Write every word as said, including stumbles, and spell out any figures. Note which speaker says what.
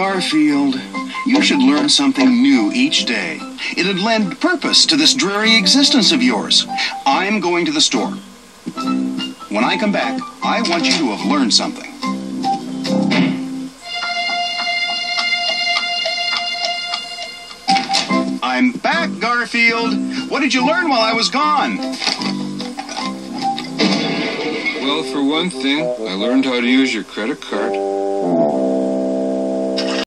Speaker 1: Garfield, you should learn something new each day. It'd lend purpose to this dreary existence of yours. I'm going to the store. When I come back, I want you to have learned something. I'm back, Garfield. What did you learn while I was gone?
Speaker 2: Well, for one thing, I learned how to use your credit card.